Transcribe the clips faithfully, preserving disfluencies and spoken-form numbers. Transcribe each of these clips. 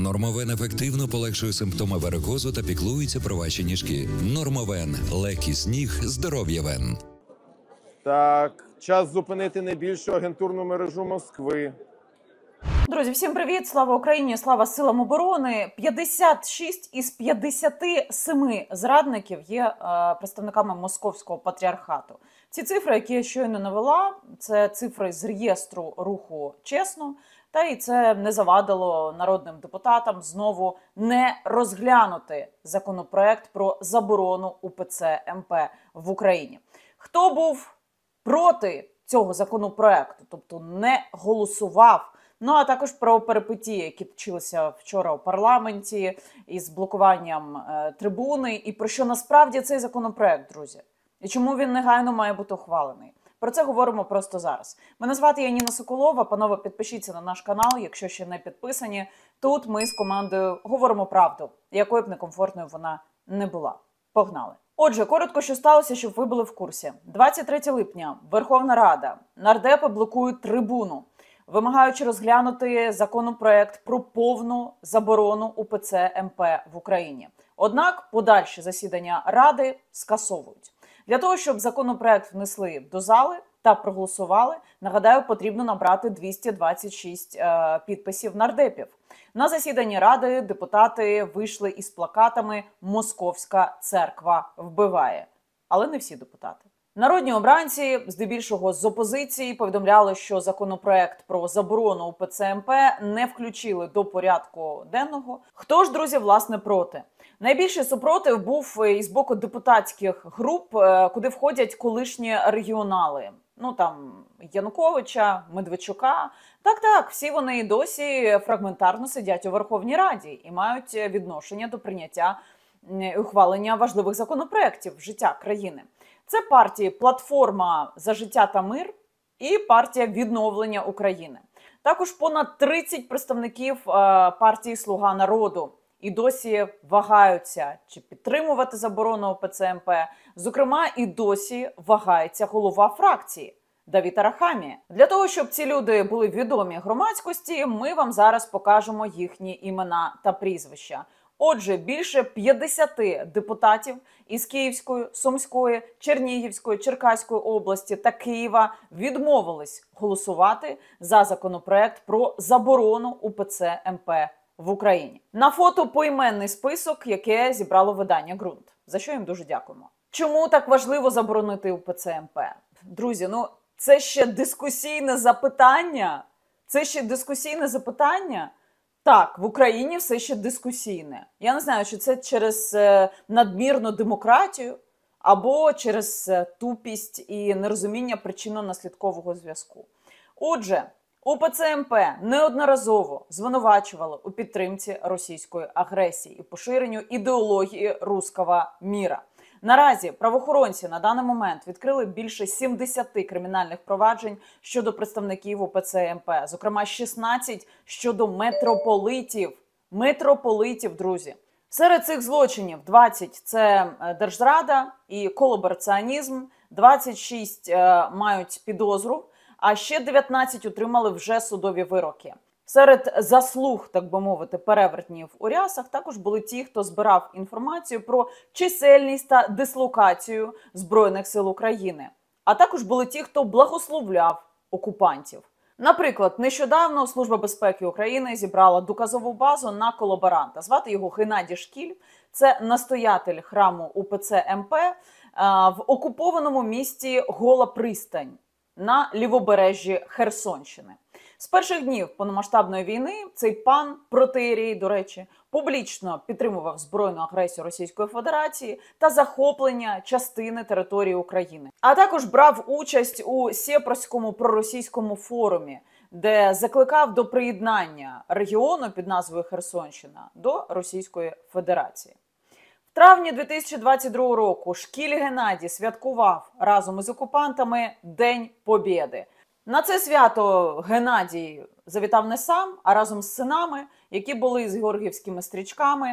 Нормовен ефективно полегшує симптоми варикозу та піклується про ваші ніжки. Нормовен. Легкий сніг. Здоров'я вен. Так, час зупинити найбільшу агентурну мережу Москви. Друзі, всім привіт! Слава Україні! Слава силам оборони! п'ятдесят шість із п'ятдесяти семи зрадників є е, представниками московського патріархату. Ці цифри, які я щойно навела, це цифри з реєстру руху «Чесно», та і це не завадило народним депутатам знову не розглянути законопроект про заборону УПЦ МП в Україні. Хто був проти цього законопроекту, тобто не голосував? Ну, а також про перипетії, які точилися вчора у парламенті із блокуванням е, трибуни, і про що насправді цей законопроект, друзі. І чому він негайно має бути ухвалений. Про це говоримо просто зараз. Мене звати Яніна Соколова. Панове, підпишіться на наш канал, якщо ще не підписані. Тут ми з командою говоримо правду, якою б некомфортною вона не була. Погнали! Отже, коротко, що сталося, щоб ви були в курсі. двадцять третього липня Верховна Рада, нардепи блокують трибуну, вимагаючи розглянути законопроект про повну заборону УПЦ МП в Україні. Однак подальші засідання Ради скасовують. Для того, щоб законопроект внесли до зали та проголосували, нагадаю, потрібно набрати двісті двадцять шість е, підписів нардепів. На засіданні Ради депутати вийшли із плакатами «Московська церква вбиває». Але не всі депутати. Народні обранці, здебільшого з опозиції, повідомляли, що законопроект про заборону УПЦ МП не включили до порядку денного. Хто ж, друзі, власне, проти? Найбільший супротив був із боку депутатських груп, куди входять колишні регіонали. Ну, там, Януковича, Медведчука. Так-так, всі вони і досі фрагментарно сидять у Верховній Раді і мають відношення до прийняття і ухвалення важливих законопроєктів в життя країни. Це партії «Платформа за життя та мир» і партія «Відновлення України». Також понад тридцять представників партії «Слуга народу» і досі вагаються, чи підтримувати заборону УПЦ МП. Зокрема, і досі вагається голова фракції Давид Арахамія. Для того, щоб ці люди були відомі громадськості, ми вам зараз покажемо їхні імена та прізвища. Отже, більше п'ятдесят депутатів із Київської, Сумської, Чернігівської, Черкаської області та Києва відмовились голосувати за законопроект про заборону УПЦ МП в Україні. На фото поіменний список, яке зібрало видання «Ґрунт», за що їм дуже дякуємо. Чому так важливо заборонити УПЦ МП? Друзі, ну це ще дискусійне запитання. Це ще дискусійне запитання. Так, в Україні все ще дискусійне. Я не знаю, чи це через е, надмірну демократію, або через е, тупість і нерозуміння причинно-наслідкового зв'язку. Отже, УПЦ МП неодноразово звинувачувало у підтримці російської агресії і поширенню ідеології руського міра. Наразі правоохоронці на даний момент відкрили більше сімдесяти кримінальних проваджень щодо представників УПЦ МП, зокрема шістнадцять щодо митрополитів. Митрополитів, друзі. Серед цих злочинів двадцять – це держзрада і колабораціонізм, двадцять шість е, мають підозру, а ще дев'ятнадцять отримали вже судові вироки. Серед заслуг, так би мовити, перевертнів у рясах також були ті, хто збирав інформацію про чисельність та дислокацію Збройних сил України. А також були ті, хто благословляв окупантів. Наприклад, нещодавно Служба безпеки України зібрала доказову базу на колаборанта. Звати його Геннадій Шкіль. Це настоятель храму УПЦ МП в окупованому місті Гола Пристань на лівобережжі Херсонщини. З перших днів повномасштабної війни цей пан протоієрей, до речі, публічно підтримував збройну агресію Російської Федерації та захоплення частини території України. А також брав участь у Сєпарському проросійському форумі, де закликав до приєднання регіону під назвою Херсонщина до Російської Федерації. В травні дві тисячі двадцять другого року Шкіль Геннадій святкував разом із окупантами День Побєди. На це свято Геннадій завітав не сам, а разом з синами, які були з георгіївськими стрічками,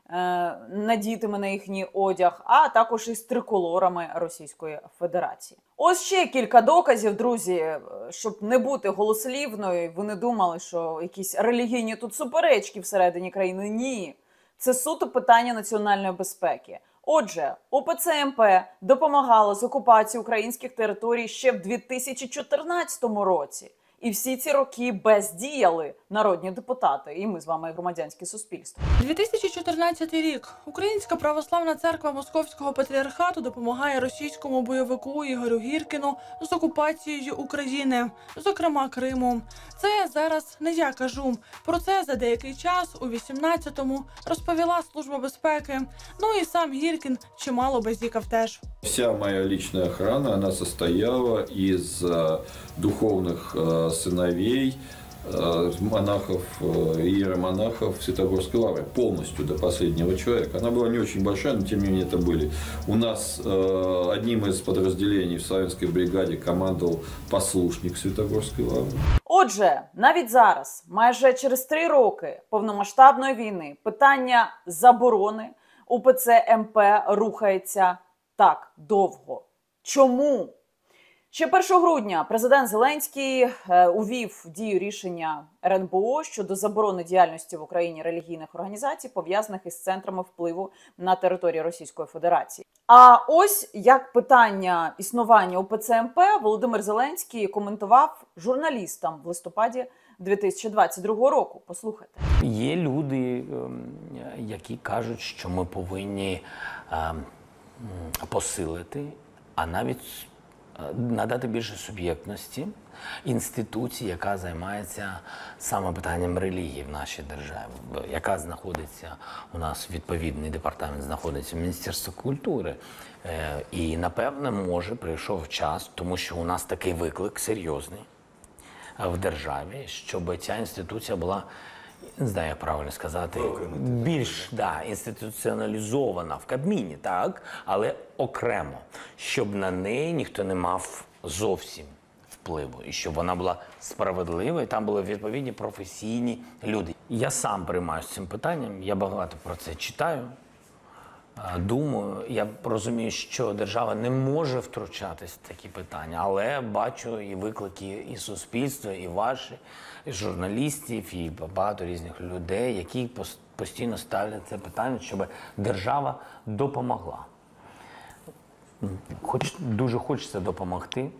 надітиме на їхній одяг, а також із триколорами Російської Федерації. Ось ще кілька доказів, друзі, щоб не бути голослівною. Ви не думали, що якісь релігійні тут суперечки всередині країни. Ні. Це суто питання національної безпеки. Отже, УПЦ МП допомагало з окупацією українських територій ще в дві тисячі чотирнадцятому році. І всі ці роки бездіяли народні депутати, і ми з вами громадянське суспільство. дві тисячі чотирнадцятий рік. Українська православна церква Московського патріархату допомагає російському бойовику Ігорю Гіркіну з окупацією України, зокрема Криму. Це зараз не я кажу. Про це за деякий час у вісімнадцятому розповіла Служба безпеки. Ну і сам Гіркін чимало бездікав теж. Вся моя личная охрана, она состояла из э, духовных э, сыновей, э, монахов, э, иеромонахов Святогорской лавры, полностью до последнего человека. Она была не очень большая, но тем не менее это были. У нас э, одним из подразделений в Савинской бригаде командовал послушник Святогорской лавры. Отже, навіть зараз, майже через три роки повномасштабної війни, питання заборони УПЦ МП рухається так довго. Чому? Ще першого грудня президент Зеленський е, увів в дію рішення ер ен бе о щодо заборони діяльності в Україні релігійних організацій, пов'язаних із центрами впливу на території Російської Федерації. А ось як питання існування УПЦ МП Володимир Зеленський коментував журналістам в листопаді дві тисячі двадцять другого року. Послухайте. Є люди, які кажуть, що ми повинні посилити, а навіть надати більше суб'єктності інституції, яка займається саме питанням релігії в нашій державі, яка знаходиться, у нас відповідний департамент знаходиться в Міністерстві культури. І, напевне, може, прийшов час, тому що у нас такий виклик серйозний в державі, щоб ця інституція була, не знаю, як правильно сказати, більш да, інституціоналізована в Кабміні, так, але окремо, щоб на неї ніхто не мав зовсім впливу, і щоб вона була справедлива, і там були відповідні професійні люди. Я сам приймаюся цим питанням, я багато про це читаю, думаю, я розумію, що держава не може втручатись в такі питання, але бачу і виклики і суспільства, і ваші, і журналістів, і багато різних людей, які постійно ставлять це питання, щоб держава допомогла. Хоч, дуже хочеться допомогти,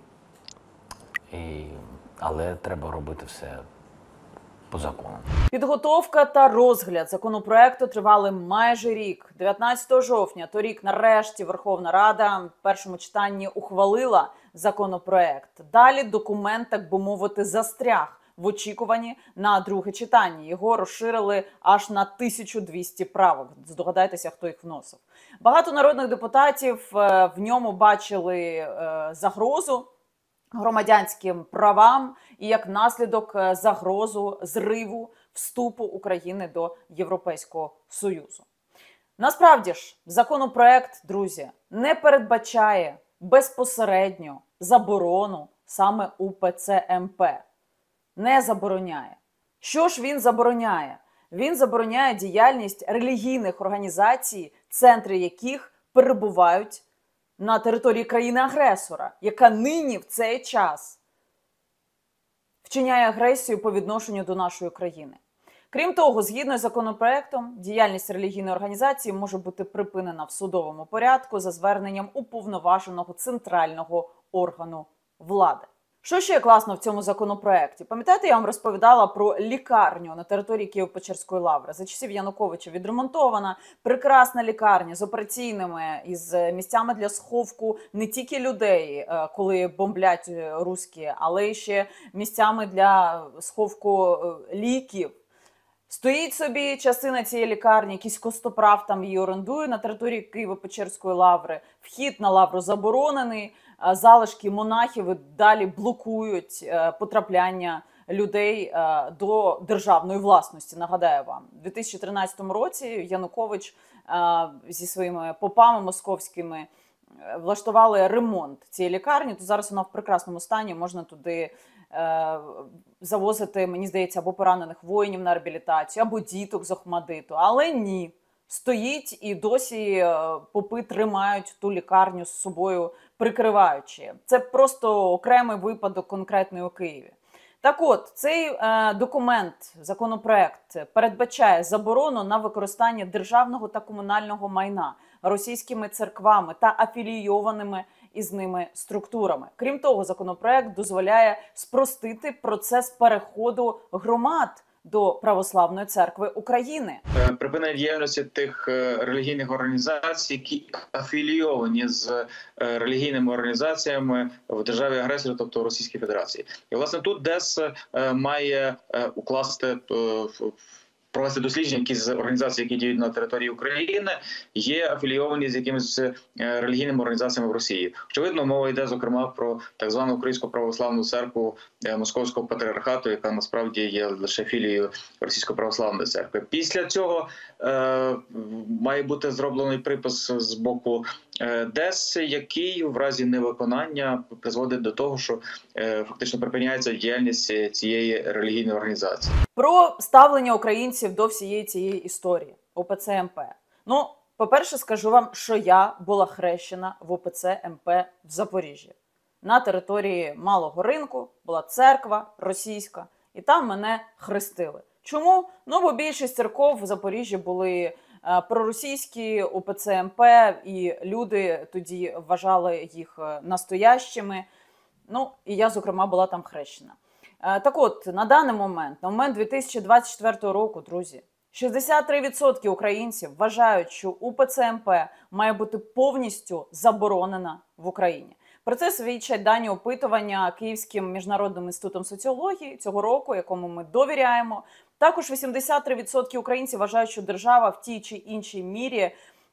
і, але треба робити все по закону. Підготовка та розгляд законопроекту тривали майже рік. дев'ятнадцятого жовтня торік нарешті Верховна Рада в першому читанні ухвалила законопроект. Далі документ, так би мовити, застряг в очікуванні на друге читання. Його розширили аж на тисячу двісті правок. Здогадайтеся, хто їх вносив. Багато народних депутатів в ньому бачили загрозу громадянським правам і як наслідок загрозу зриву вступу України до Європейського Союзу. Насправді ж, законопроект, друзі, не передбачає безпосередньо заборону саме УПЦ МП. Не забороняє. Що ж він забороняє? Він забороняє діяльність релігійних організацій, центри яких перебувають на території країни-агресора, яка нині в цей час вчиняє агресію по відношенню до нашої країни. Крім того, згідно з законопроектом, діяльність релігійної організації може бути припинена в судовому порядку за зверненням уповноваженого центрального органу влади. Що ще класно в цьому законопроекті? Пам'ятаєте, я вам розповідала про лікарню на території Києво-Печерської лаври. За часів Януковича відремонтована, прекрасна лікарня з операційними, із місцями для сховку не тільки людей, коли бомблять руські, але й ще місцями для сховку ліків. Стоїть собі частина цієї лікарні, якийсь костоправ там її орендує на території Києво-Печерської лаври. Вхід на лавру заборонений, залишки монахів далі блокують потрапляння людей до державної власності. Нагадаю вам, у дві тисячі тринадцятому році Янукович зі своїми попами московськими влаштували ремонт цієї лікарні, то зараз вона в прекрасному стані, можна туди завозити, мені здається, або поранених воїнів на реабілітацію, або діток з Охмадиту. Але ні. стоїть і досі е, попи тримають ту лікарню з собою прикриваючи. Це просто окремий випадок конкретний у Києві. Так от, цей е, документ, законопроект передбачає заборону на використання державного та комунального майна російськими церквами та афілійованими із ними структурами. Крім того, законопроект дозволяє спростити процес переходу громад до Православної церкви України. Припинення діяльності тих релігійних організацій, які афілійовані з релігійними організаціями в державі-агресорі, тобто Російській Федерації. І, власне, тут ДЕС має укласти, провести дослідження, які з організацій, які діють на території України, є афілійовані з якимись релігійними організаціями в Росії. Очевидно, мова йде, зокрема, про так звану Українську православну церкву Московського патріархату, яка насправді є лише філією Російської православної церкви. Після цього е, має бути зроблений припис з боку ДЕС, який в разі невиконання призводить до того, що е, фактично припиняється діяльність цієї релігійної організації. Про ставлення українців до всієї цієї історії ОПЦ МП. Ну, по-перше, скажу вам, що я була хрещена в ОПЦ МП в Запоріжжі. На території Малого ринку була церква російська, і там мене хрестили. Чому? Ну, бо більшість церков в Запоріжжі були проросійські, ОПЦ МП, і люди тоді вважали їх настоящими. Ну, і я, зокрема, була там хрещена. Так от, на даний момент, на момент дві тисячі двадцять четвертого року, друзі, шістдесят три відсотки українців вважають, що УПЦ МП має бути повністю заборонена в Україні. Про це свідчать дані опитування Київським міжнародним інститутом соціології цього року, якому ми довіряємо. Також вісімдесят три відсотки українців вважають, що держава в тій чи іншій мірі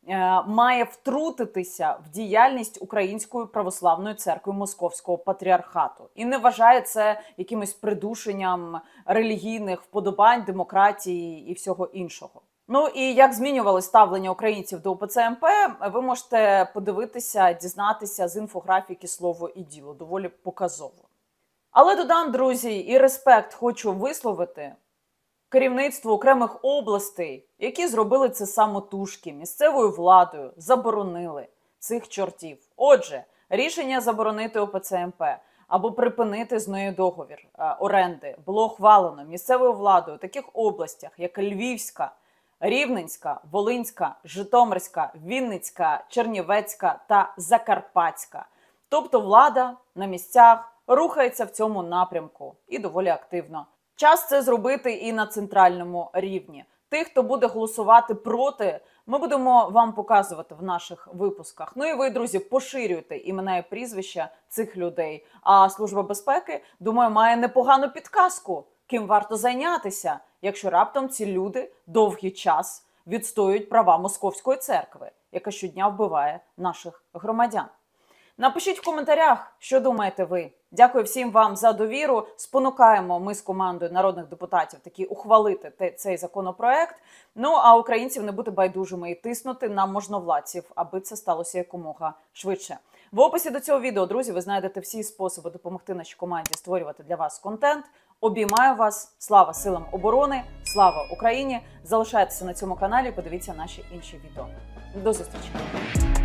має втрутитися в діяльність Української православної церкви Московського патріархату. І не вважає це якимось придушенням релігійних вподобань, демократії і всього іншого. Ну і як змінювалось ставлення українців до ОПЦ МП, ви можете подивитися, дізнатися з інфографіки «Слово і діло». Доволі показово. Але додам, друзі, і респект хочу висловити керівництву окремих областей, які зробили це самотужки, місцевою владою, заборонили цих чортів. Отже, рішення заборонити ОПЦ МП або припинити з нею договір а, оренди було ухвалено місцевою владою у таких областях, як Львівська, Рівненська, Волинська, Житомирська, Вінницька, Чернівецька та Закарпатська. Тобто влада на місцях рухається в цьому напрямку і доволі активно. Час це зробити і на центральному рівні. Тих, хто буде голосувати проти, ми будемо вам показувати в наших випусках. Ну і ви, друзі, поширюйте імена і прізвища цих людей. А Служба безпеки, думаю, має непогану підказку, ким варто зайнятися, якщо раптом ці люди довгий час відстоюють права Московської церкви, яка щодня вбиває наших громадян. Напишіть в коментарях, що думаєте ви. Дякую всім вам за довіру. Спонукаємо ми з командою народних депутатів таки ухвалити цей законопроект. Ну, а українців не бути байдужими і тиснути на можновладців, аби це сталося якомога швидше. В описі до цього відео, друзі, ви знайдете всі способи допомогти нашій команді створювати для вас контент. Обіймаю вас. Слава силам оборони, слава Україні. Залишайтеся на цьому каналі, подивіться наші інші відео. До зустрічі.